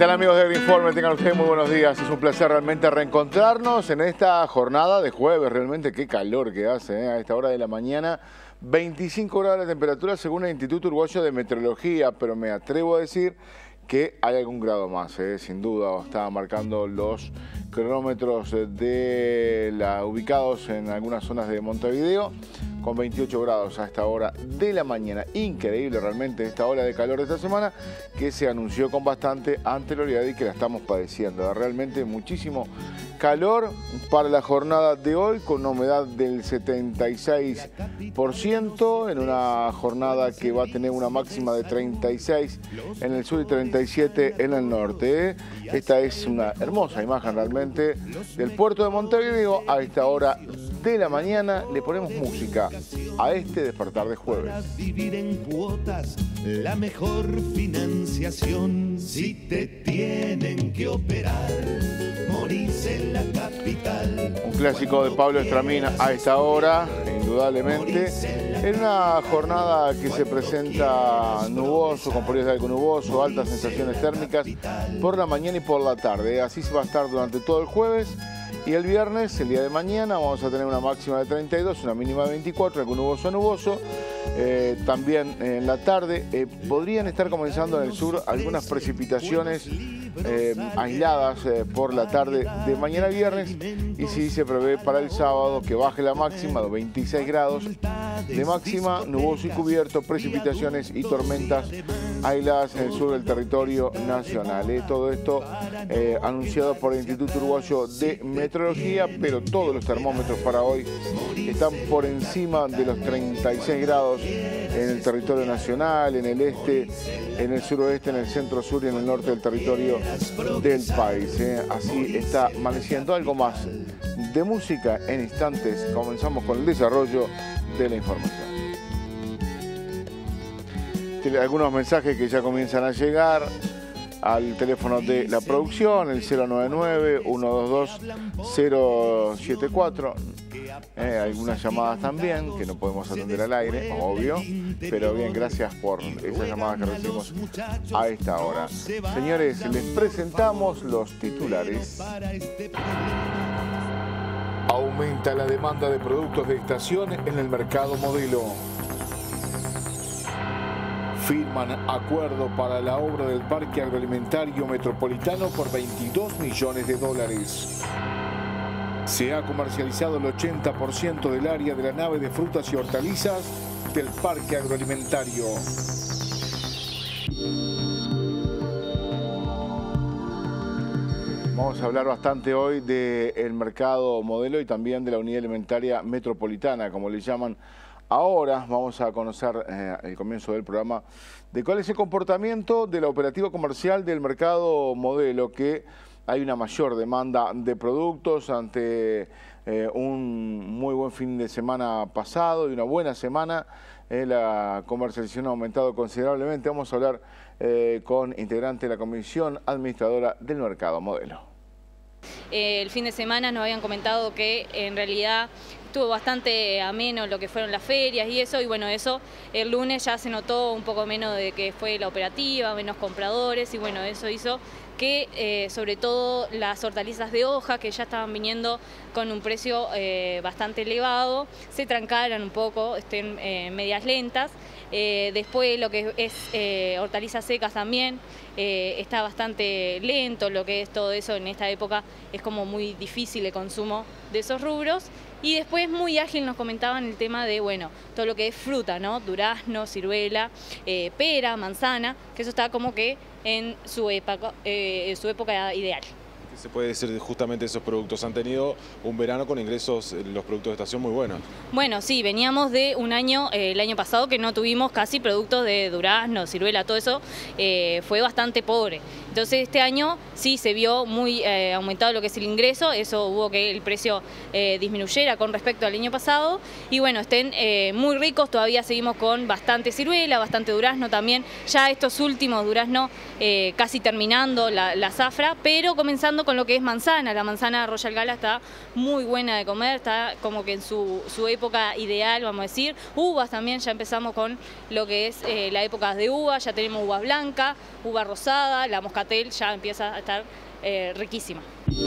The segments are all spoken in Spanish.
tal, amigos de Agroinforme? Tengan ustedes muy buenos días. Es un placer realmente reencontrarnos en esta jornada de jueves. Realmente qué calor que hace a esta hora de la mañana. 25 grados la temperatura según el Instituto Uruguayo de Meteorología, pero me atrevo a decir que hay algún grado más, sin duda. Está marcando los cronómetros ubicados en algunas zonas de Montevideo, con 28 grados a esta hora de la mañana. Increíble realmente esta ola de calor de esta semana, que se anunció con bastante anterioridad y que la estamos padeciendo. Realmente muchísimo calor para la jornada de hoy, con una humedad del 76%, en una jornada que va a tener una máxima de 36 en el sur y 37 en el norte. Esta es una hermosa imagen realmente del puerto de Montevideo a esta hora de la mañana. Le ponemos música a este despertar de jueves. Para vivir en cuotas, la mejor financiación. Si te tienen que operar, morís en la capital. Un clásico de Pablo Estramín a esta hora, indudablemente. En una jornada que se presenta nuboso, con periodos de algo nuboso, altas sensaciones térmicas por la mañana y por la tarde. Así se va a estar durante todo el jueves. Y el viernes, el día de mañana, vamos a tener una máxima de 32, una mínima de 24, algo nuboso a nuboso. También en la tarde podrían estar comenzando en el sur algunas precipitaciones aisladas por la tarde de mañana viernes. Y sí se prevé para el sábado que baje la máxima de 26 grados de máxima, nuboso y cubierto, precipitaciones y tormentas aisladas en el sur del territorio nacional. Todo esto anunciado por el Instituto Uruguayo de Meteorología, pero todos los termómetros para hoy están por encima de los 36 grados en el territorio nacional, en el este, en el suroeste, en el centro sur y en el norte del territorio del país. Así está amaneciendo. Algo más de música en instantes. Comenzamos con el desarrollo de la información. Algunos mensajes que ya comienzan a llegar al teléfono de la producción, el 099-122-074. Algunas llamadas también que no podemos atender al aire, obvio, pero bien, gracias por esas llamadas que recibimos a esta hora. Señores, les presentamos los titulares. Aumenta la demanda de productos de estación en el mercado modelo. Firman acuerdo para la obra del Parque Agroalimentario Metropolitano por $22 millones. Se ha comercializado el 80% del área de la nave de frutas y hortalizas del Parque Agroalimentario. Vamos a hablar bastante hoy del mercado modelo y también de la unidad alimentaria metropolitana, como le llaman ahora. Vamos a conocer el comienzo del programa de cuál es el comportamiento de la operativa comercial del mercado modelo, que hay una mayor demanda de productos ante un muy buen fin de semana pasado y una buena semana. La comercialización ha aumentado considerablemente. Vamos a hablar con integrante de la Comisión Administradora del Mercado Modelo. El fin de semana nos habían comentado que en realidad estuvo bastante ameno lo que fueron las ferias y eso, y bueno, eso el lunes ya se notó un poco menos de que fue la operativa, menos compradores, y bueno, eso hizo que sobre todo las hortalizas de hoja, que ya estaban viniendo con un precio bastante elevado, se trancaran un poco, estén medias lentas. Después lo que es hortalizas secas también está bastante lento, lo que es todo eso en esta época es como muy difícil el consumo de esos rubros. Y después muy ágil nos comentaban el tema de, bueno, todo lo que es fruta, ¿no? Durazno, ciruela, pera, manzana, que eso está como que en su época ideal. ¿Qué se puede decir justamente de esos productos? Han tenido un verano con ingresos, los productos de estación, muy buenos. Bueno, sí, veníamos de un año, el año pasado, que no tuvimos casi productos de durazno, ciruela, todo eso fue bastante pobre. Entonces este año sí se vio muy aumentado lo que es el ingreso, eso hubo que el precio disminuyera con respecto al año pasado. Y bueno, estén muy ricos, todavía seguimos con bastante ciruela, bastante durazno también. Ya estos últimos durazno casi terminando la zafra, pero comenzando con lo que es manzana. La manzana Royal Gala está muy buena de comer, está como que en su época ideal, vamos a decir. Uvas también, ya empezamos con lo que es la época de uva, ya tenemos uvas blancas, uva rosada, la moscatel Moscatel ya empieza a estar riquísima.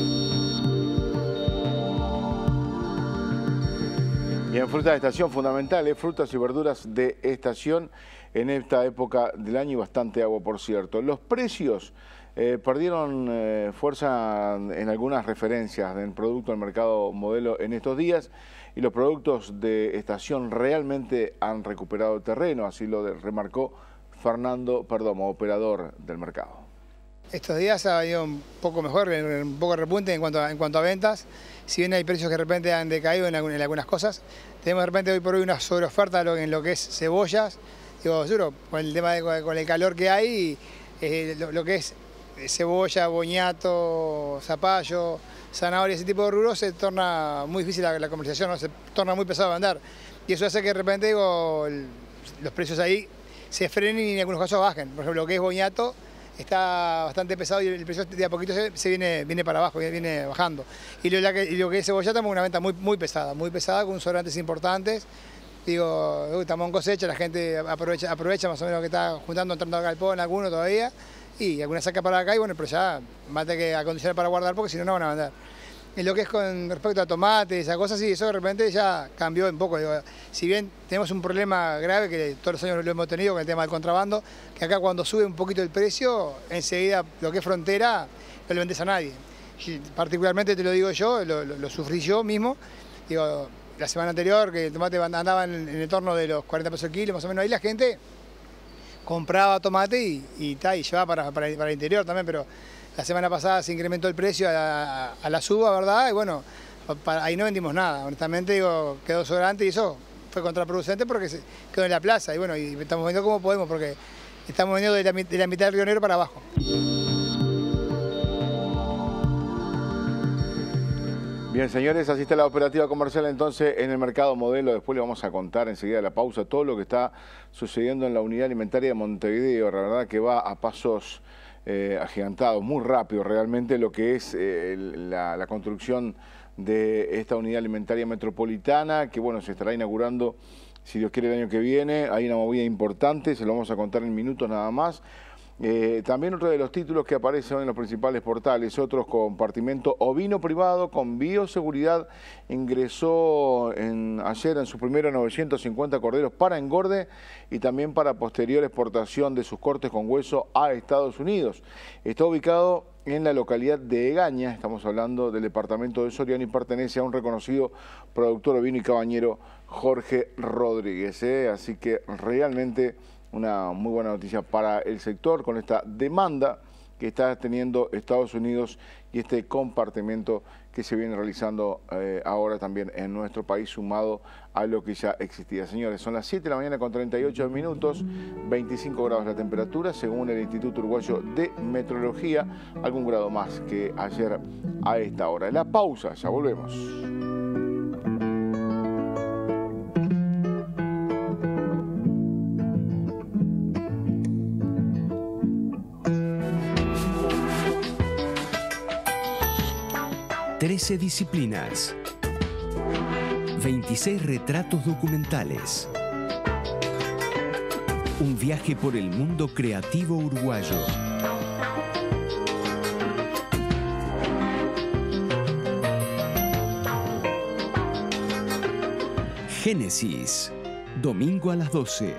Y en frutas de estación, fundamentales, frutas y verduras de estación en esta época del año y bastante agua, por cierto. Los precios perdieron fuerza en algunas referencias del producto del mercado modelo en estos días y los productos de estación realmente han recuperado terreno, así lo remarcó Fernando Perdomo, operador del mercado. Estos días ha ido un poco mejor, un poco repunte en cuanto a ventas. Si bien hay precios que de repente han decaído en algunas cosas, tenemos de repente hoy por hoy una sobreoferta en lo que es cebollas. Digo, seguro, con el tema con el calor que hay, lo que es cebolla, boñato, zapallo, zanahoria, ese tipo de rubros, se torna muy difícil la comercialización, ¿no? Se torna muy pesado vender. Y eso hace que de repente los precios ahí se frenen y en algunos casos bajen. Por ejemplo, lo que es boñato está bastante pesado y el precio de a poquito viene para abajo, viene bajando. Y lo que es cebolla tenemos una venta muy pesada con sobrantes importantes. Digo, estamos en cosecha, la gente aprovecha más o menos que está juntando, entrando al galpón, alguno todavía, y alguna saca para acá y bueno, pero ya mate que acondicionar para guardar porque si no, no van a vender. En lo que es con respecto a tomates, esas cosas, sí, eso de repente ya cambió un poco. Digo, si bien tenemos un problema grave, que todos los años lo hemos tenido con el tema del contrabando, que acá cuando sube un poquito el precio, enseguida lo que es frontera, no le vendes a nadie. Y particularmente te lo digo yo, lo sufrí yo mismo. Digo, la semana anterior, que el tomate andaba en el torno de los 40 pesos el kilo, más o menos, ahí la gente compraba tomate y llevaba para el interior también, pero la semana pasada se incrementó el precio a la suba, ¿verdad? Y bueno, ahí no vendimos nada. Honestamente, digo, quedó sobrante y eso fue contraproducente porque quedó en la plaza. Y bueno, y estamos vendiendo como podemos porque estamos vendiendo de la mitad del Río Negro para abajo. Bien, señores, así está la operativa comercial entonces en el mercado modelo. Después le vamos a contar enseguida de la pausa todo lo que está sucediendo en la unidad alimentaria de Montevideo. La verdad que va a pasos agigantados, muy rápido realmente lo que es la construcción de esta unidad alimentaria metropolitana, que bueno, se estará inaugurando, si Dios quiere, el año que viene. Hay una movida importante, se lo vamos a contar en minutos nada más. También otro de los títulos que aparece hoy en los principales portales, otros: compartimento ovino privado con bioseguridad ingresó ayer en su primero 950 corderos para engorde y también para posterior exportación de sus cortes con hueso a Estados Unidos. Está ubicado en la localidad de Egaña, estamos hablando del departamento de Soriano, y pertenece a un reconocido productor ovino y cabañero, Jorge Rodríguez. Así que realmente una muy buena noticia para el sector con esta demanda que está teniendo Estados Unidos y este compartimento que se viene realizando ahora también en nuestro país, sumado a lo que ya existía. Señores, son las 7 de la mañana con 38 minutos, 25 grados la temperatura, según el Instituto Uruguayo de Meteorología, algún grado más que ayer a esta hora. La pausa, ya volvemos. Trece disciplinas, 26 retratos documentales, un viaje por el mundo creativo uruguayo. Génesis, domingo a las 12.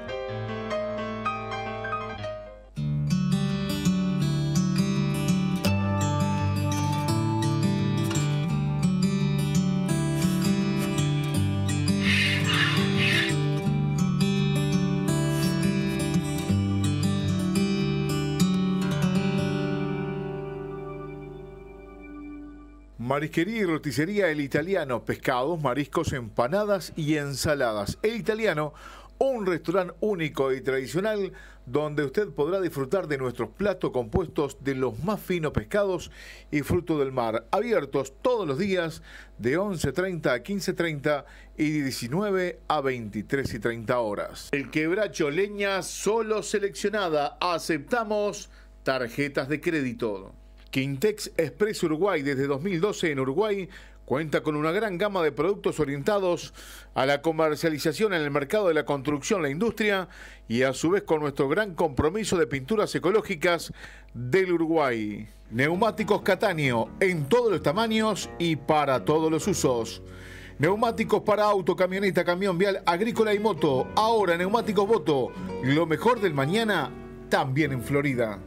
Marisquería y roticería El Italiano, pescados, mariscos, empanadas y ensaladas. El Italiano, un restaurante único y tradicional donde usted podrá disfrutar de nuestros platos compuestos de los más finos pescados y frutos del mar, abiertos todos los días de 11:30 a 15:30 y de 19 a 23:30 horas. El Quebracho Leña, solo seleccionada, aceptamos tarjetas de crédito. Quintex Express Uruguay, desde 2012 en Uruguay, Cuenta con una gran gama de productos orientados a la comercialización en el mercado de la construcción, la industria y a su vez con nuestro gran compromiso de pinturas ecológicas del Uruguay. Neumáticos Catania en todos los tamaños y para todos los usos. Neumáticos para auto, camioneta, camión, vial, agrícola y moto. Ahora Neumáticos Voto, lo mejor del mañana también en Florida.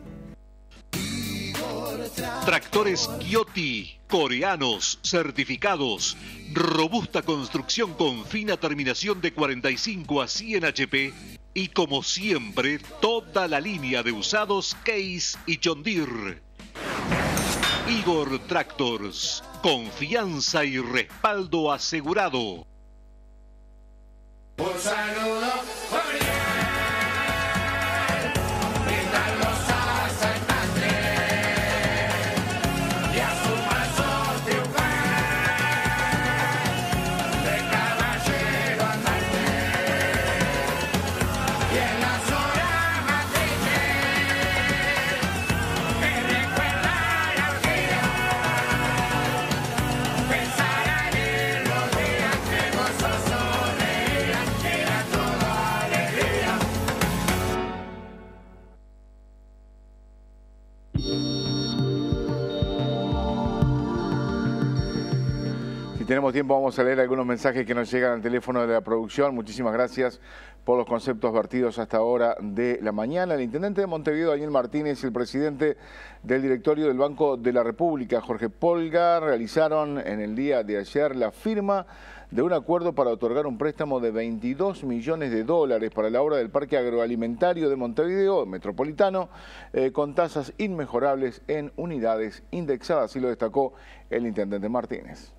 Tractores Giotti, coreanos, certificados, robusta construcción con fina terminación de 45 a 100 HP y como siempre, toda la línea de usados Case y John Deere. Igor Tractors, confianza y respaldo asegurado. Un saludo. Si tenemos tiempo vamos a leer algunos mensajes que nos llegan al teléfono de la producción. Muchísimas gracias por los conceptos vertidos hasta ahora de la mañana. El intendente de Montevideo, Daniel Martínez, y el presidente del directorio del Banco de la República, Jorge Polgar, realizaron en el día de ayer la firma de un acuerdo para otorgar un préstamo de 22 millones de dólares para la obra del Parque Agroalimentario de Montevideo Metropolitano, con tasas inmejorables en unidades indexadas, así lo destacó el intendente Martínez.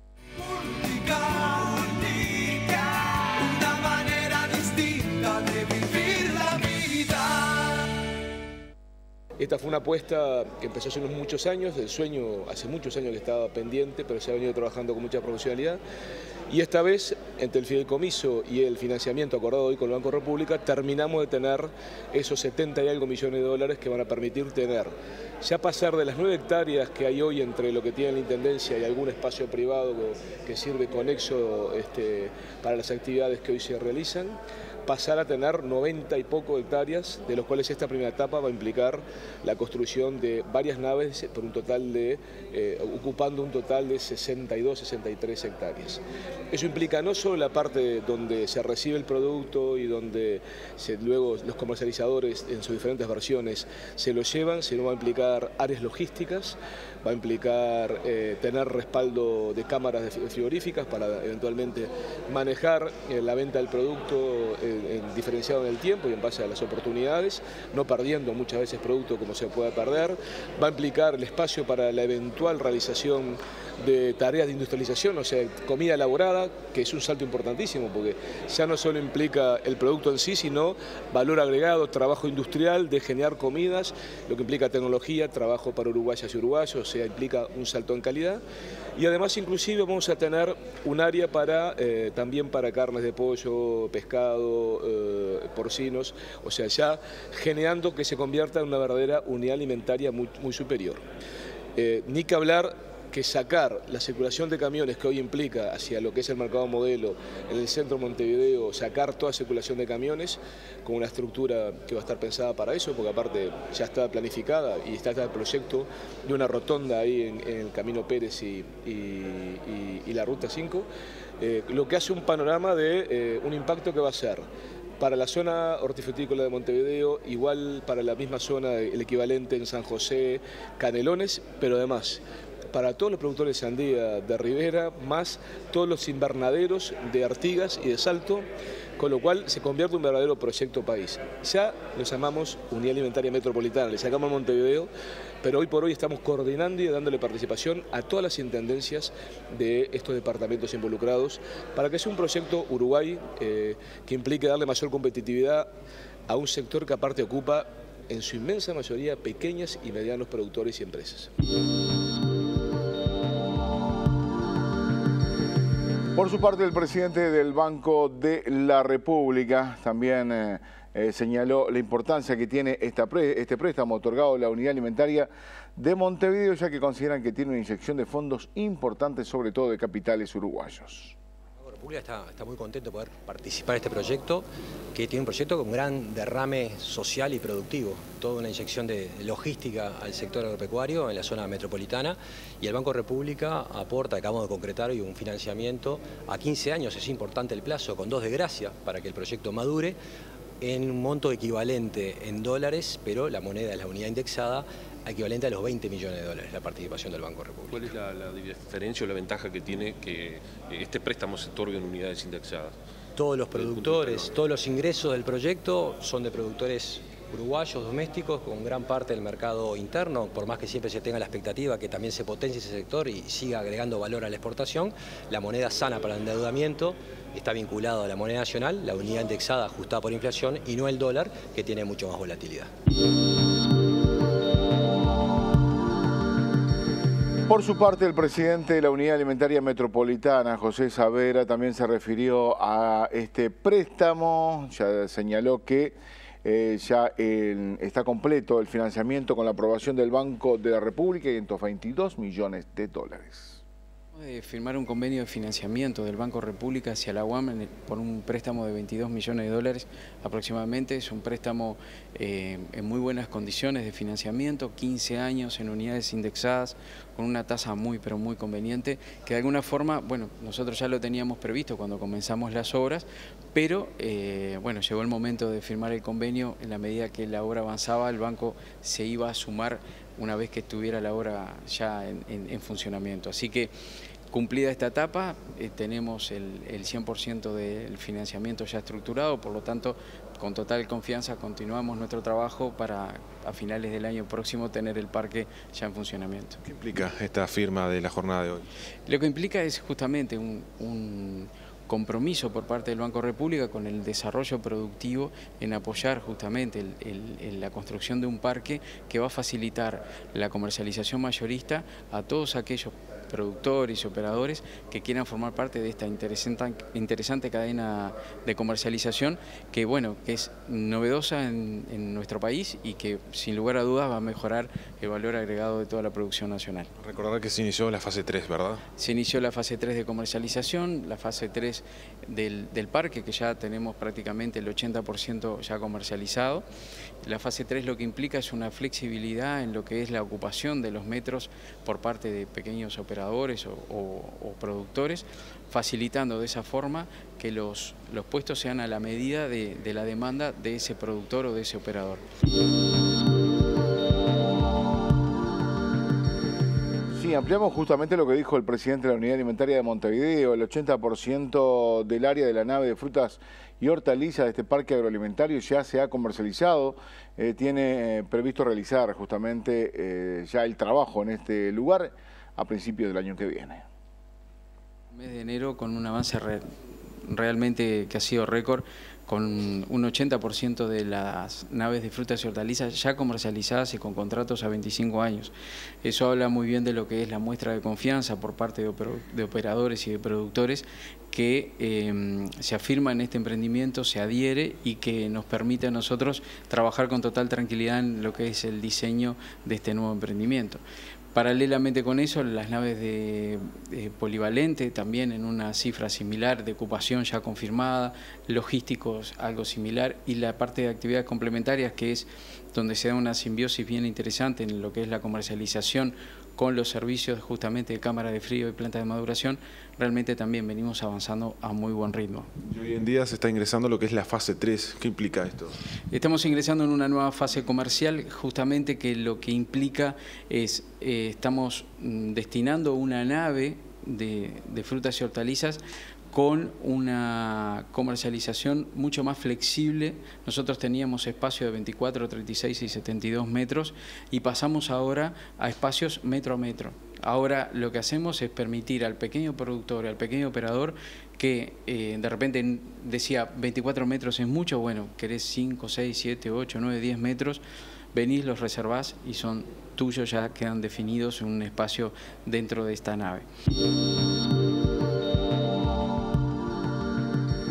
Una manera distinta de vivir la vida. Esta fue una apuesta que empezó hace muchos años, el sueño hace muchos años que estaba pendiente, pero se ha venido trabajando con mucha profesionalidad. Y esta vez, entre el fideicomiso y el financiamiento acordado hoy con el Banco República, terminamos de tener esos 70 y algo millones de dólares que van a permitir tener, ya pasar de las 9 hectáreas que hay hoy entre lo que tiene la Intendencia y algún espacio privado que sirve conexo para las actividades que hoy se realizan, pasar a tener 90 y poco hectáreas, de los cuales esta primera etapa va a implicar la construcción de varias naves por un total de, ocupando un total de 62, 63 hectáreas. Eso implica no solo la parte donde se recibe el producto y donde luego los comercializadores en sus diferentes versiones se lo llevan, sino va a implicar áreas logísticas, va a implicar tener respaldo de cámaras frigoríficas para eventualmente manejar la venta del producto diferenciado en el tiempo y en base a las oportunidades, no perdiendo muchas veces producto como se pueda perder. Va a implicar el espacio para la eventual realización de tareas de industrialización, o sea, comida elaborada, que es un salto importantísimo porque ya no solo implica el producto en sí, sino valor agregado, trabajo industrial de generar comidas, lo que implica tecnología, trabajo para uruguayas y uruguayos, o sea, implica un salto en calidad. Y además inclusive vamos a tener un área para también para carnes de pollo, pescado, porcinos, o sea, ya generando que se convierta en una verdadera unidad alimentaria muy superior. Ni que hablar que sacar la circulación de camiones que hoy implica hacia lo que es el mercado modelo en el centro de Montevideo, sacar toda circulación de camiones con una estructura que va a estar pensada para eso, porque aparte ya está planificada y está el proyecto de una rotonda ahí en el Camino Pérez y la Ruta 5, lo que hace un panorama de un impacto que va a ser para la zona hortifrutícola de Montevideo, igual para la misma zona, el equivalente en San José, Canelones, pero además para todos los productores de sandía de Rivera, más todos los invernaderos de Artigas y de Salto, con lo cual se convierte en un verdadero proyecto país. Ya lo llamamos Unidad Alimentaria Metropolitana, le sacamos a Montevideo, pero hoy por hoy estamos coordinando y dándole participación a todas las intendencias de estos departamentos involucrados para que sea un proyecto Uruguay que implique darle mayor competitividad a un sector que aparte ocupa en su inmensa mayoría pequeñas y medianos productores y empresas. Por su parte, el presidente del Banco de la República también señaló la importancia que tiene este préstamo otorgado a la Unidad Alimentaria de Montevideo, ya que consideran que tiene una inyección de fondos importantes, sobre todo de capitales uruguayos. La República está muy contento de poder participar en este proyecto, que tiene un proyecto con gran derrame social y productivo, toda una inyección de logística al sector agropecuario en la zona metropolitana, y el Banco República aporta, acabamos de concretar hoy, un financiamiento a 15 años, es importante el plazo, con 2 de gracia para que el proyecto madure, en un monto equivalente en dólares, pero la moneda es la unidad indexada, equivalente a los 20 millones de dólares la participación del Banco República. ¿Cuál es la diferencia o la ventaja que tiene que este préstamo se otorgue en unidades indexadas? Todos los productores, todos los ingresos del proyecto son de productores uruguayos, domésticos, con gran parte del mercado interno, por más que siempre se tenga la expectativa que también se potencie ese sector y siga agregando valor a la exportación. La moneda sana para el endeudamiento está vinculado a la moneda nacional, la unidad indexada ajustada por inflación, y no el dólar, que tiene mucho más volatilidad. Por su parte, el presidente de la Unidad Alimentaria Metropolitana, José Savera, también se refirió a este préstamo. Ya señaló que ya está completo el financiamiento con la aprobación del Banco de la República y en 22 millones de dólares. De firmar un convenio de financiamiento del Banco República hacia la UAM por un préstamo de 22 millones de dólares aproximadamente. Es un préstamo en muy buenas condiciones de financiamiento, 15 años en unidades indexadas, con una tasa muy pero muy conveniente, que de alguna forma, bueno, nosotros ya lo teníamos previsto cuando comenzamos las obras, pero bueno, llegó el momento de firmar el convenio. En la medida que la obra avanzaba, el banco se iba a sumar una vez que estuviera la obra ya en funcionamiento. Así que, cumplida esta etapa, tenemos el 100% del financiamiento ya estructurado, por lo tanto, con total confianza continuamos nuestro trabajo para a finales del año próximo tener el parque ya en funcionamiento. ¿Qué implica esta firma de la jornada de hoy? Lo que implica es justamente un compromiso por parte del Banco República con el desarrollo productivo en apoyar justamente la construcción de un parque que va a facilitar la comercialización mayorista a todos aquellos productores y operadores que quieran formar parte de esta interesante cadena de comercialización que, bueno, que es novedosa en nuestro país y que sin lugar a dudas va a mejorar el valor agregado de toda la producción nacional. Recordar que se inició la fase 3, ¿verdad? Se inició la fase 3 de comercialización, la fase 3 del parque, que ya tenemos prácticamente el 80% ya comercializado. La fase 3 lo que implica es una flexibilidad en lo que es la ocupación de los metros por parte de pequeños operadores o productores, facilitando de esa forma que los puestos sean a la medida de la demanda de ese productor o de ese operador. Sí, ampliamos justamente lo que dijo el presidente de la Unidad Alimentaria de Montevideo. El 80% del área de la nave de frutas y hortalizas de este parque agroalimentario ya se ha comercializado. Tiene previsto realizar justamente ya el trabajo en este lugar a principios del año que viene. Mes de enero con un avance realmente que ha sido récord, con un 80% de las naves de frutas y hortalizas ya comercializadas y con contratos a 25 años. Eso habla muy bien de lo que es la muestra de confianza por parte de operadores y de productores que se afirma en este emprendimiento, se adhiere y que nos permite a nosotros trabajar con total tranquilidad en lo que es el diseño de este nuevo emprendimiento. Paralelamente con eso, las naves de polivalente también en una cifra similar de ocupación ya confirmada, logísticos algo similar, y la parte de actividades complementarias, que es donde se da una simbiosis bien interesante en lo que es la comercialización con los servicios justamente de cámara de frío y planta de maduración. Realmente también venimos avanzando a muy buen ritmo. Y hoy en día se está ingresando lo que es la fase 3. ¿Qué implica esto? Estamos ingresando en una nueva fase comercial, justamente que lo que implica es, estamos destinando una nave de frutas y hortalizas con una comercialización mucho más flexible. Nosotros teníamos espacio de 24, 36 y 72 metros y pasamos ahora a espacios metro a metro. Ahora lo que hacemos es permitir al pequeño productor, al pequeño operador que de repente decía 24 metros es mucho, bueno, querés 5, 6, 7, 8, 9, 10 metros, venís, los reservás y son tuyos, ya quedan definidos en un espacio dentro de esta nave. Seguimos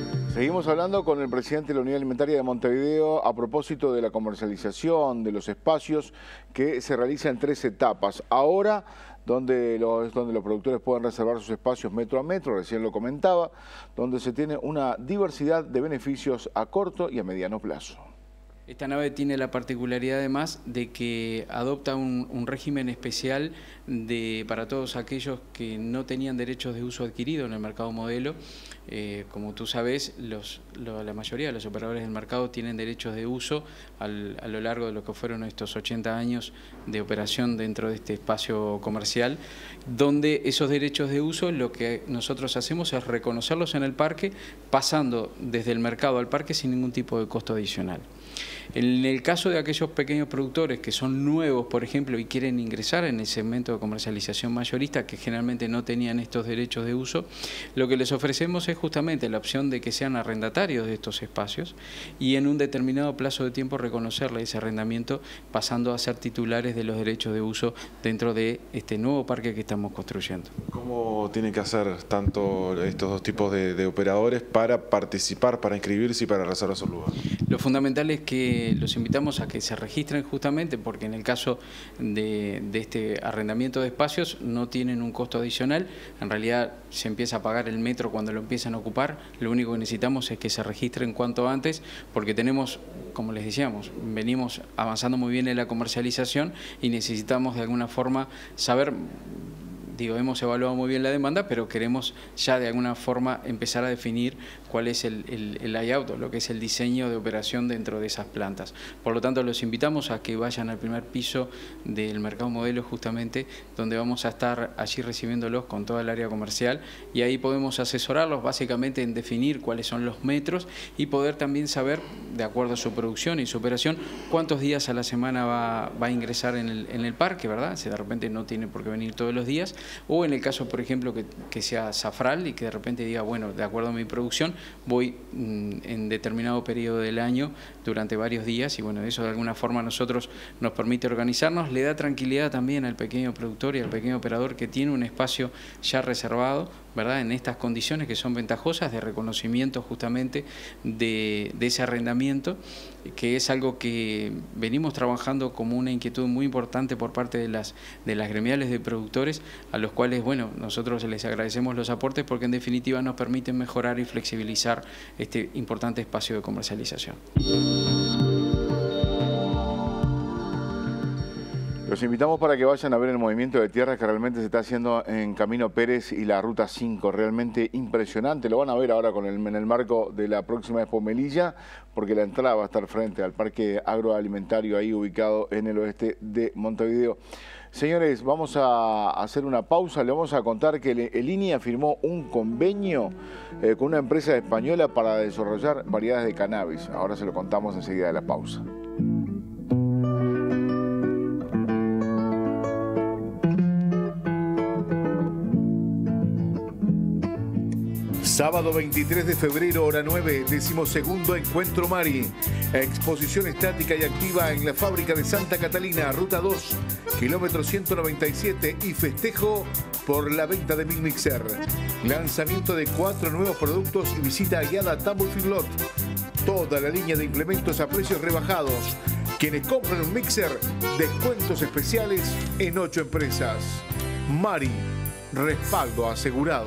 Seguimos hablando con el presidente de la Unidad Alimentaria de Montevideo a propósito de la comercialización de los espacios que se realiza en 3 etapas. Ahora, donde los productores pueden reservar sus espacios metro a metro, recién lo comentaba, donde se tiene una diversidad de beneficios a corto y a mediano plazo. Esta nave tiene la particularidad además de que adopta un régimen especial para todos aquellos que no tenían derechos de uso adquirido en el mercado modelo. Como tú sabes, la mayoría de los operadores del mercado tienen derechos de uso a lo largo de lo que fueron estos 80 años de operación dentro de este espacio comercial, donde esos derechos de uso lo que nosotros hacemos es reconocerlos en el parque, pasando desde el mercado al parque sin ningún tipo de costo adicional. En el caso de aquellos pequeños productores que son nuevos, por ejemplo, y quieren ingresar en el segmento de comercialización mayorista, que generalmente no tenían estos derechos de uso, lo que les ofrecemos es justamente la opción de que sean arrendatarios de estos espacios y en un determinado plazo de tiempo reconocerle ese arrendamiento, pasando a ser titulares de los derechos de uso dentro de este nuevo parque que estamos construyendo. ¿Cómo tienen que hacer tanto estos dos tipos de operadores para participar, para inscribirse y para reservar su lugar? Lo fundamental es que los invitamos a que se registren justamente porque en el caso de este arrendamiento de espacios no tienen un costo adicional. En realidad se empieza a pagar el metro cuando lo empiezan a ocupar. Lo único que necesitamos es que se registren cuanto antes porque tenemos, como les decíamos, venimos avanzando muy bien en la comercialización y necesitamos de alguna forma saber... hemos evaluado muy bien la demanda, pero queremos ya de alguna forma empezar a definir cuál es el layout, lo que es el diseño de operación dentro de esas plantas. Por lo tanto, los invitamos a que vayan al primer piso del mercado modelo justamente, donde vamos a estar allí recibiéndolos con toda el área comercial y ahí podemos asesorarlos básicamente en definir cuáles son los metros y poder también saber, de acuerdo a su producción y su operación, cuántos días a la semana va a ingresar en el parque, ¿verdad? Si de repente no tiene por qué venir todos los días, o en el caso, por ejemplo, que sea Safral y que de repente diga, bueno, de acuerdo a mi producción, voy en determinado periodo del año durante varios días y bueno, eso de alguna forma a nosotros nos permite organizarnos, le da tranquilidad también al pequeño productor y al pequeño operador que tiene un espacio ya reservado, ¿verdad? En estas condiciones que son ventajosas de reconocimiento justamente de ese arrendamiento, que es algo que venimos trabajando como una inquietud muy importante por parte de las gremiales de productores, a los cuales, bueno, nosotros les agradecemos los aportes porque en definitiva nos permiten mejorar y flexibilizar este importante espacio de comercialización. Los invitamos para que vayan a ver el movimiento de tierra que realmente se está haciendo en Camino Pérez y la Ruta 5, realmente impresionante. Lo van a ver ahora en el marco de la próxima Expo Melilla, porque la entrada va a estar frente al parque agroalimentario ahí ubicado en el oeste de Montevideo. Señores, vamos a hacer una pausa, le vamos a contar que el INIA firmó un convenio con una empresa española para desarrollar variedades de cannabis. Ahora se lo contamos enseguida de la pausa. Sábado 23 de febrero, hora 9, 12º Encuentro Mari. Exposición estática y activa en la fábrica de Santa Catalina, Ruta 2, kilómetro 197 y festejo por la venta de 1000 mixer. Lanzamiento de 4 nuevos productos y visita guiada a Tambor Finlot. Toda la línea de implementos a precios rebajados. Quienes compran un mixer, descuentos especiales en 8 empresas. Mari, respaldo asegurado.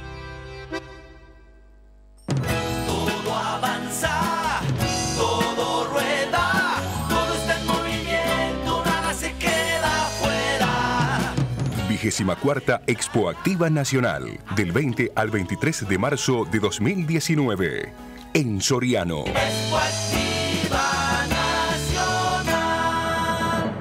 Todo rueda, todo está en movimiento, nada se queda fuera. 24ª Expo Activa Nacional, del 20 al 23 de marzo de 2019, en Soriano. Expo Activa Nacional.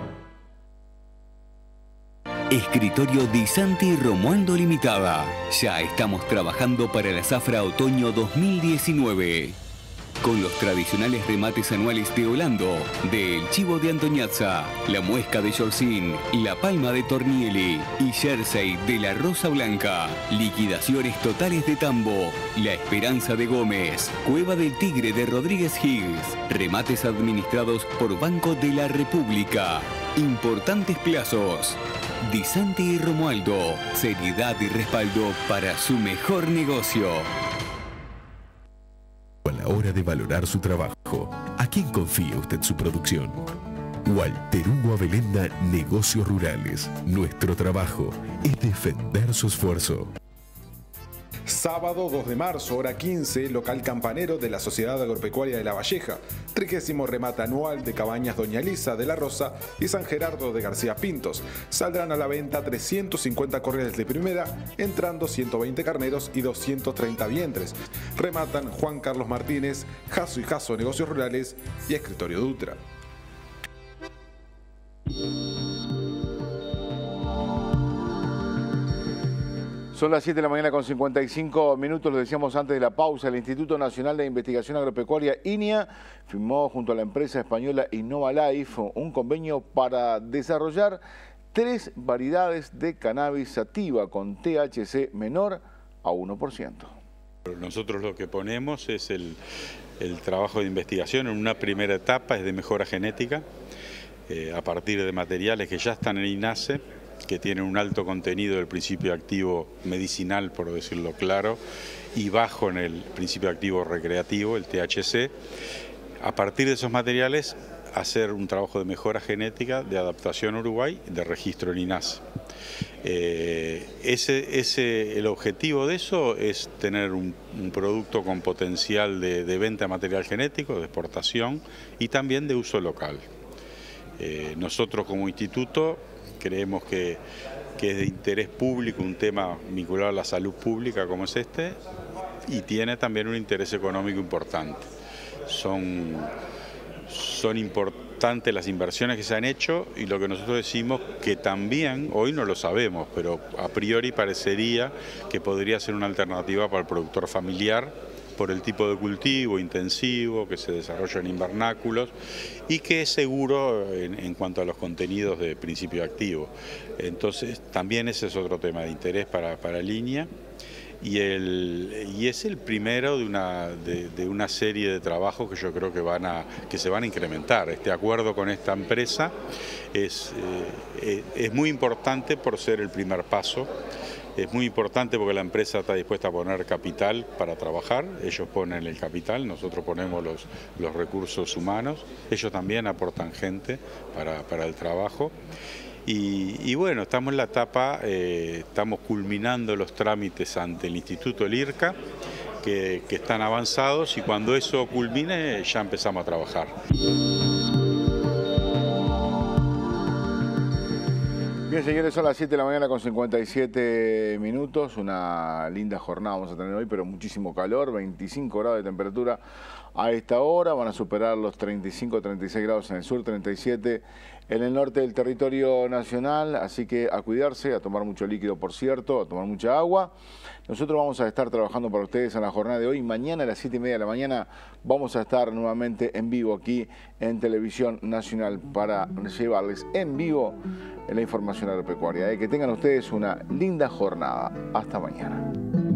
Escritorio Di Santi Romualdo Limitada. Ya estamos trabajando para la zafra otoño 2019. Con los tradicionales remates anuales de Holando, del Chivo de Antoñazza, la Muesca de Yorcín, la Palma de Tornielli y Jersey de la Rosa Blanca. Liquidaciones totales de Tambo, La Esperanza de Gómez, Cueva del Tigre de Rodríguez Hills. Remates administrados por Banco de la República. Importantes plazos. Di Santi y Romualdo, seriedad y respaldo para su mejor negocio. A la hora de valorar su trabajo, ¿a quién confía usted su producción? Walter Hugo Abelenda, Negocios Rurales. Nuestro trabajo es defender su esfuerzo. Sábado 2 de marzo, hora 15, local Campanero de la Sociedad Agropecuaria de La Valleja. 30º remate anual de Cabañas Doña Elisa de la Rosa y San Gerardo de García Pintos. Saldrán a la venta 350 corrales de primera, entrando 120 carneros y 230 vientres. Rematan Juan Carlos Martínez, Jasso y Jasso Negocios Rurales y Escritorio Dutra. Son las 7 de la mañana con 55 minutos, lo decíamos antes de la pausa. El Instituto Nacional de Investigación Agropecuaria, INIA, firmó junto a la empresa española Innovalife un convenio para desarrollar 3 variedades de cannabis sativa con THC menor a 1%. Nosotros lo que ponemos es el trabajo de investigación en una primera etapa, es de mejora genética, a partir de materiales que ya están en INASE, que tienen un alto contenido del principio activo medicinal, por decirlo claro, y bajo en el principio activo recreativo, el THC. A partir de esos materiales, hacer un trabajo de mejora genética, de adaptación a Uruguay, de registro en INASE. El objetivo de eso es tener un producto con potencial de venta de material genético, de exportación y también de uso local. Nosotros como instituto creemos que es de interés público un tema vinculado a la salud pública como es este, y tiene también un interés económico importante. Son importantes las inversiones que se han hecho y lo que nosotros decimos que también, hoy no lo sabemos, pero a priori parecería que podría ser una alternativa para el productor familiar, por el tipo de cultivo intensivo que se desarrolla en invernáculos y que es seguro en cuanto a los contenidos de principio activo. Entonces también ese es otro tema de interés para Línea y es el primero de una serie de trabajos que yo creo que se van a incrementar. Este acuerdo con esta empresa es muy importante por ser el primer paso. Es muy importante porque la empresa está dispuesta a poner capital para trabajar, ellos ponen el capital, nosotros ponemos los recursos humanos, ellos también aportan gente para el trabajo. Y bueno, estamos en la etapa, estamos culminando los trámites ante el Instituto del IRCA, que están avanzados y cuando eso culmine ya empezamos a trabajar. Bien, señores, son las 7 de la mañana con 57 minutos. Una linda jornada vamos a tener hoy, pero muchísimo calor, 25 grados de temperatura a esta hora. Van a superar los 35, 36 grados en el sur, 37 en el norte del territorio nacional. Así que a cuidarse, a tomar mucho líquido, por cierto, a tomar mucha agua. Nosotros vamos a estar trabajando para ustedes en la jornada de hoy. Mañana a las 7:30 de la mañana vamos a estar nuevamente en vivo aquí en Televisión Nacional para llevarles en vivo la información agropecuaria. Que tengan ustedes una linda jornada. Hasta mañana.